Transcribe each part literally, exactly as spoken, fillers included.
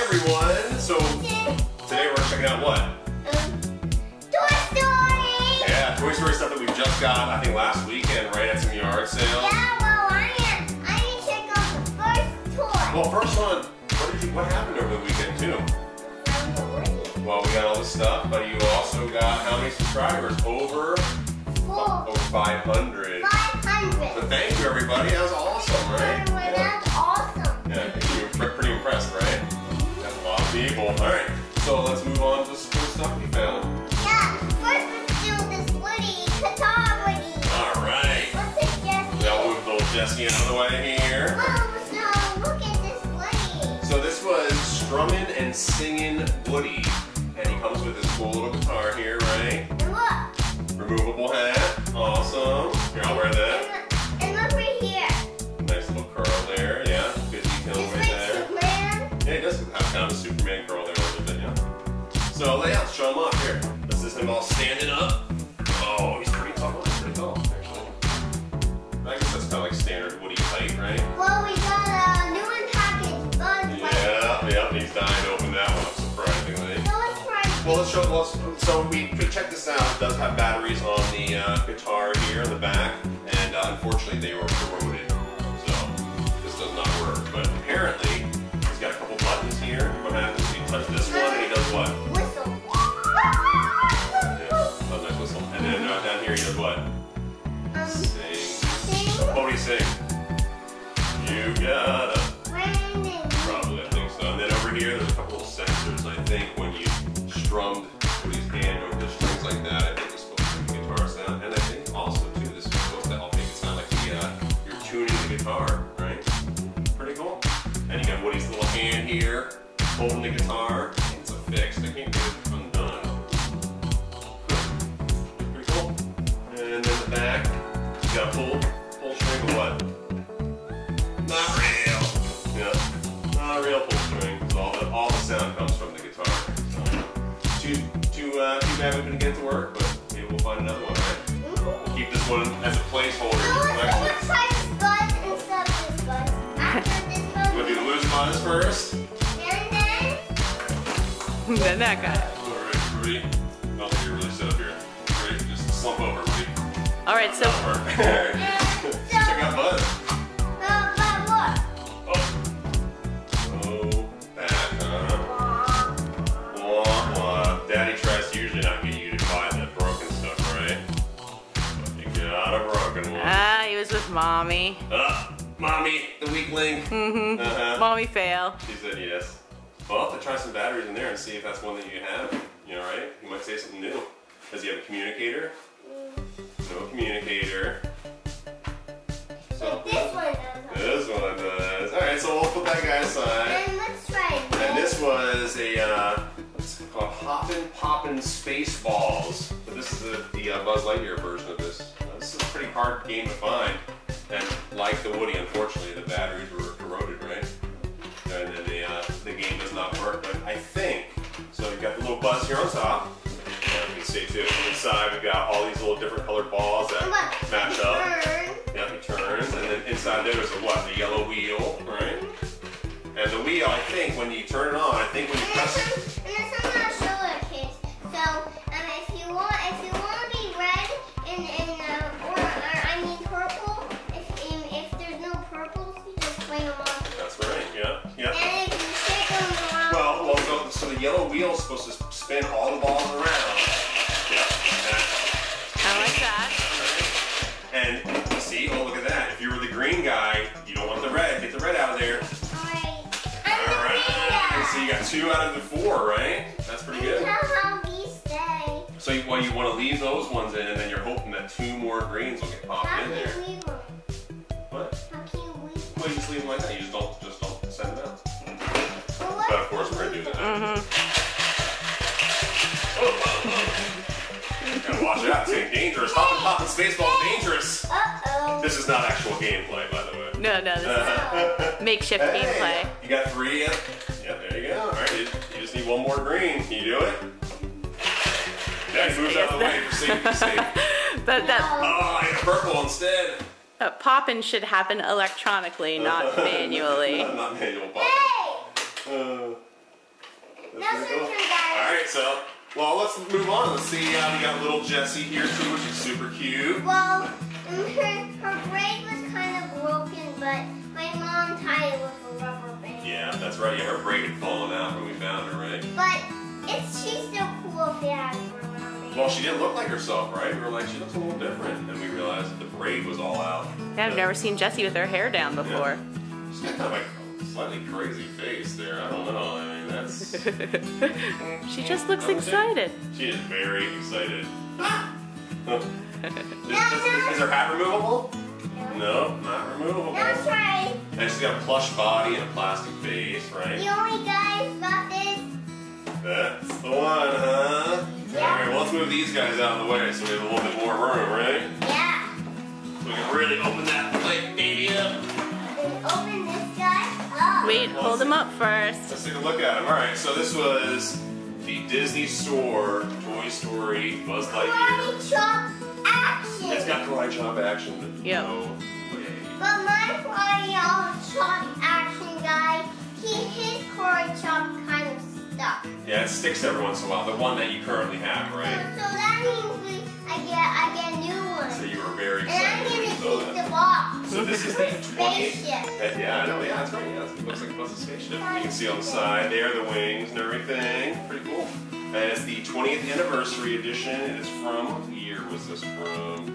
everyone! So, today we're checking out what? Um, Toy Story! Yeah, Toy Story stuff that we just got, I think last weekend, right at some yard sales. Yeah, well, I need, I need to check out the first toy. Well, first one, what, did you, what happened over the weekend, too? Well, we got all this stuff, but you also got how many subscribers? Over? Four. Over five hundred. five hundred. So thank you, everybody. That was awesome, right? Well, that's awesome. Yeah, I think you were pretty impressed, right? That's a lot of people. All right, so let's move on to some cool stuff we found. Yeah, first let's do this Woody, Qatar Woody. All right. Let's take Jessie. Now we'll move little Jessie out of the way here. Whoa, so look at this Woody. So this was Strummin' and Singin' Woody. And he comes with this cool little guitar here, right? And look. Removable hat. Awesome. Here, I'll wear that. And, and look right here. Nice little curl there. Yeah, good detail Just right like there. Superman. Yeah, he does have kind of a Superman curl there a little bit, yeah. So, yeah, let's show him off here. This is him all standing up. Oh, he's pretty tall. He's pretty tall, actually. I guess that's kind of like standard Woody height, right? Well, we got a new and packaged Buzz. Yeah, yeah, he's dying to open that one up, surprisingly. So let's try. Well, let's show. Let's, so we could check this out. It does have batteries on the uh, guitar here in the back, and uh, unfortunately they were corroded, so this does not work. But apparently he's got a couple buttons here. What happens? You touch this one, and he does what? Whistle. Yeah, oh, nice whistle. And then uh, down here he does what? Um, Sing. sing. What do you sing? You gotta. Brandon. Probably, I think so. And then over here, there's a couple of sensors. I think when you strummed Woody's hand over the strings like that, I think it's supposed to make the guitar sound. And I think also too, this is supposed to help make it sound like the, uh, you're tuning the guitar, right? Pretty cool. And you got Woody's little hand here, holding the guitar. It's a fix. I can't get it undone. Pretty cool. And then the back, you got a full, full string of what? Not real. Yeah, not a real full string. So all the, all the sound comes from the guitar. So, too, too, uh, too bad we couldn't get it to work, but maybe we'll find another one, right? We'll keep this one as a placeholder. Oh, let's try this Buzz instead of this Buzz. After this Buzz. You want to do the loose Buzz first? And then. Then that guy. Alright, Rudy. I don't think you're really set up here. Ready? Just slump over, Rudy. Alright, so. Check out Buzz. Uh, but look. Oh. Oh, back, huh? Wah, wah. Daddy tries to usually not get you to buy the broken stuff, right? But you got a broken one. Ah, he was with mommy. Uh, mommy, the weak link. Mm-hmm. Uh-huh. Mommy fail. She said yes. Well, I'll have to try some batteries in there and see if that's one that you have. You know, right? You might say something new. Does he have a communicator? No communicator. So, This one does. this one does. Alright, so we'll put that guy aside. And let's try this. And this was a, uh, what's it called? Hoppin' Poppin' Space Balls. But this is the, the uh, Buzz Lightyear version of this. Uh, this is a pretty hard game to find. And like the Woody, unfortunately, the batteries were corroded, right? And then the, uh, the game does not work. But I think, so you've got the little Buzz here on top. And you can see too, inside we've got all these little different colored balls that Look, match he up. turns. Yep, he turns, and then inside there is a what? The yellow wheel, right? And the wheel, I think, when you turn it on, I think when you And press there's some, and there's some uh, solar kids. So, um, if you want, if you want to be red and and uh, or, or I mean purple, if um, if there's no purples, you just swing them on. That's right, yeah, yeah. And if you shake them around. Well, well, so, so the yellow wheel is supposed to spin all the balls around. Yeah. I like that. And, and you see, oh look at that. If you were the green guy, you don't want the red. Get the red out of there. Alright. I'm All the green right. guy. So you got two out of the four, right? That's pretty good. That's how we stay. So you, well, you want to leave those ones in, and then you're hoping that two more greens will get popped How in can there. you leave them? What? How can you leave them? Well, you just leave them like that. You just don't, just don't send them out. Well, But of course, we're gonna do that. Mm-hmm. Oh, oh, oh. Gotta watch out. It's getting dangerous. Hoppin' Poppin' Spaceball, dangerous. Uh-oh. This is not actual gameplay, by the way. No, no, this is makeshift Hey, gameplay. You got three. Yep. Yep. There you go. All right. You, you just need one more green. Can you do it? Daddy moves out of the way for safety's sake. But that Oh, I got purple instead. uh, popping should happen electronically, not manually. not, not manual popping. Hey! Uh, Now pretty cool. search your guys. All right, so well, let's move on. Let's see. Uh, we got little Jessie here too, which is super cute. Well, her, her braid was kind of broken, but my mom tied it with a rubber band. Yeah, that's right. Yeah, her braid had fallen out when we found her, right? But it's she's still cool if it has her around there. Well, she didn't look like herself, right? We were like, she looks a little different, and we realized that the braid was all out. Yeah, I've never seen Jessie with her hair down before. Yeah. She's got kind of like a slightly crazy face there. I don't know. I mean, that's. She just looks excited. She is very excited. is, is, is her hat removable? No, not removable. Now try. And she's got a plush body and a plastic face, right? The only guys got this. That's the one, huh? Yeah. Alright, well, let's move these guys out of the way so we have a little bit more room, right? Yeah. So we can really open that plate baby up. And open this guy up. Wait, hold him up first. Let's take a look at him. Alright, so this was the Disney Store, Toy Story, Buzz Lightyear. Karate chop action. It's got karate chop action, but Yep. no way. But my karate chop action guy, he his karate chop kind of stuck. Yeah, it sticks every once in a while. The one that you currently have, So, right? so that means we, I get I get a new one. So you were very And I'm excited when you gonna saw keep that. the box. So this is the twentieth. Spaceship. Yeah, I know. Yeah, that's right. Yeah, it looks like a Buzz's spaceship. You can see on the side there the wings and everything. Pretty cool. And it's the twentieth anniversary edition. It is from what year was this from?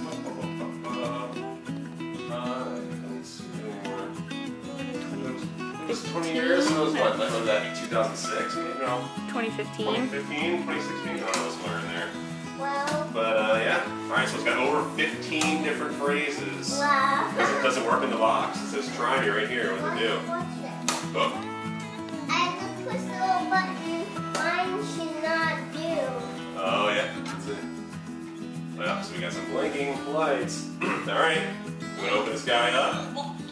Uh, let's see anymore. It was twenty years. So it was what? Would that be two thousand six? Maybe no. twenty twenty fifteen. fifteen, twenty sixteen. I don't know, somewhere in there. Well, But uh, yeah. All right. So it's got over fifteen different phrases. well. Doesn't, doesn't work in the box. It says try me right here. What to do? What's this? Oh. I have to push the little button mine should not do. Oh yeah. That's it. Well, so we got some blinking lights. All right. I'm gonna open this guy up.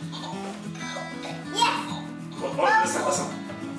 Yes! Oh, oh, listen, listen.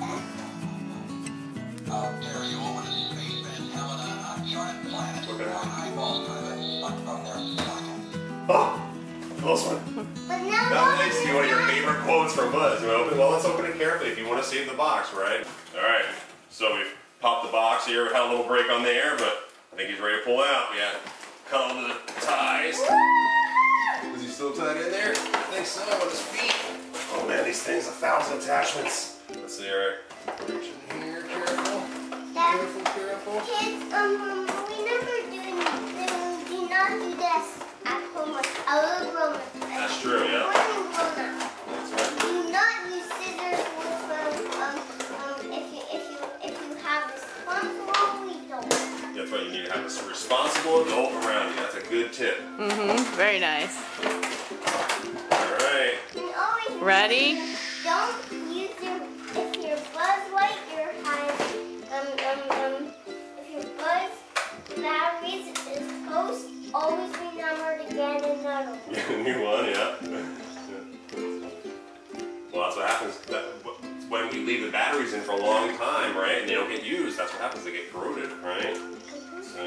I'll carry you over to space and Helena on a giant planet. Look at that. My eyeballs kind of stuck from their socket. Oh, close one. But now That what leads to is one of your not- favorite quotes from Buzz. You wanna open? Well, let's open it carefully if you want to save the box, right? All right. So we've popped the box here. We had a little break on the air, but I think he's ready to pull out. We got cut all the ties. Is he still tied in there? I think so. On his feet. Oh man, these things, a thousand attachments. Let's see, all right. Reach in here, careful. That Careful, careful. kids, um, we never do, do, do not do this at home with a little grown up. That's true, yeah. Grown up. That's right. Do not use scissors with um, um, um, if you if you if you have responsible adult. That's right. You need to have a responsible adult around you. That's a good tip. Mm-hmm. Very nice. All right. And always Ready? don't use your if your Buzz Lightyear has um um um if your Buzz batteries is close, always remember to get another one. New one, yeah. Well, that's what happens. That, when you leave the batteries in for a long time, right, and they don't get used, that's what happens. They get corroded, right? So,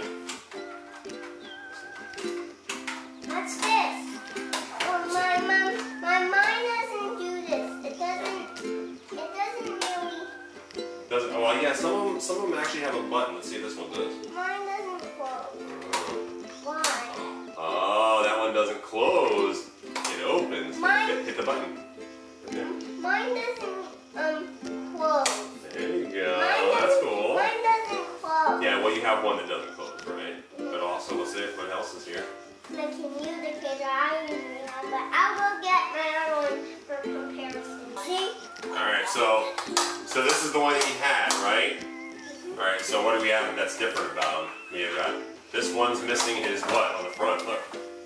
What's this? Well, my mom, my mind doesn't do this. It doesn't. It doesn't really. doesn't. Oh, well, yeah. Some of them, some of them actually have a button. Let's see if this one does. Mine doesn't close. Why? Oh, that one doesn't close. It opens. Mine- Hit, hit the button. Yeah. Mine doesn't um close. There you go. Mine That's doesn't- cool. Mine doesn't close. Yeah. Well, you have one that doesn't close, right? But also, let's see what else is here. The communicator I usually have, but I will get my other one for comparison. See? All right. So, so this is the one that you had, right? All right. So what do we have that's different about him? We have got this one's missing his what on the front? Look.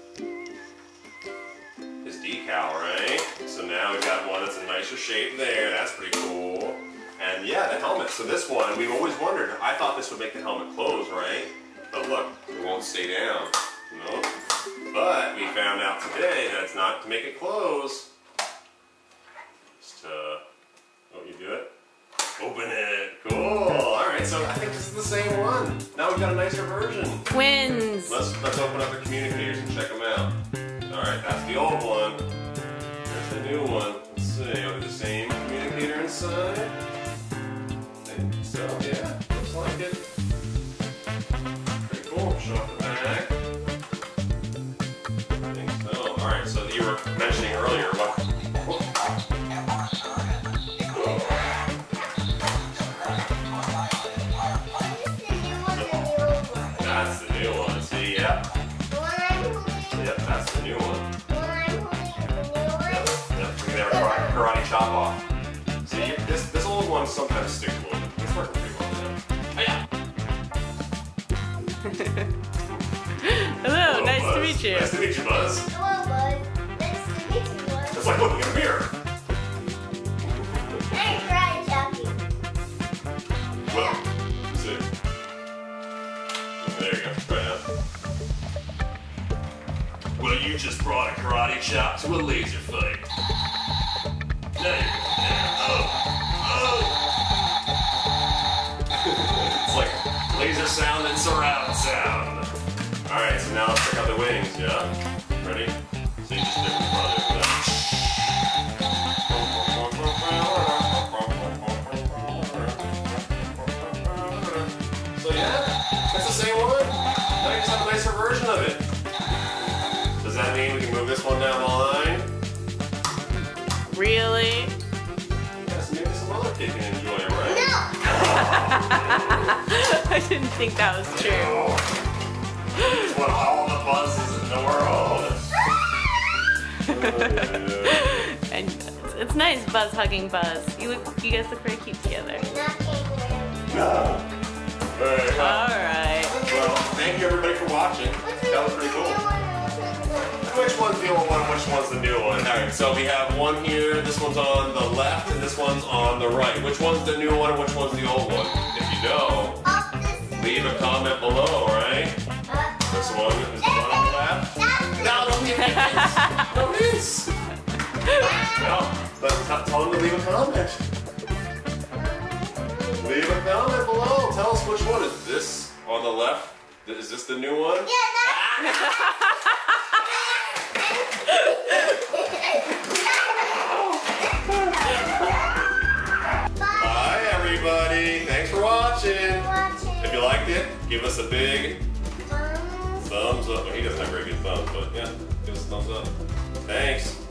His decal, right? So now we've got one that's a nicer shape there. That's pretty cool. And yeah, the helmet. So this one, we've always wondered. I thought this would make the helmet close, right? But look, it won't stay down. No. But we found out today that it's not to make it close. Just uh, oh, you do it. Open it. Cool. All right. So I think this is the same one. Now we've got a nicer version. Twins. Let's let's open up the communicators and check them out. All right, that's the old one. There's the new one. Let's see. Are they the same communicator inside? They So yeah, looks like it. Pretty cool. Show off the back. I think so. Alright, so you were mentioning earlier what that's the new one. See, yeah. The one I'm holding. Yep, that's the new one. The one I'm holding is the new one. Yep, we can have a karate, karate chop off. See, this this old one sometimes sticks a little bit. It's working pretty well now. Hiya! Hello, Hello, nice to Buzz. meet you. Nice to meet you, Buzz. Hello, bud. Nice to meet you, bud. It's like looking in a mirror. Hey, karate choppy. Well, see. There you go. Try it out. Well, you just brought a karate chop to a laser fight. There you go. Oh. Oh. It's like laser sound and surround sound. Alright, so now let's check out the wings, yeah? Ready? See, just different project for that. So yeah, it's the same one. Now you just have a nicer version of it. Does that mean we can move this one down the line? Really? Yes, maybe some other kid can enjoy it, right? No! I didn't think that was true. It's one of all the buzzes in the world. Oh, And it's, it's nice, Buzz hugging Buzz. You look, you guys look very cute together. Not kangaroo. yeah. Alright, well, All right. well, thank you everybody for watching. That was pretty cool. Which one's the old one, which one's the new one? Alright, so we have one here, this one's on the left, and this one's on the right. Which one's the new one and which one's the old one? If you know, Up this. leave a comment below, alright? Up. This one is the one on the left. That's No, don't give me hints. No hints. No, but tell them to leave a comment. Leave a comment below. Tell us which one. Is this on the left? Is this the new one? Yeah, Bye, everybody. Thanks for watching. watching. If you liked it, give us a big Thumbs. thumbs up. Well, he doesn't have very good thumbs, but yeah, give us a thumbs up. Thanks.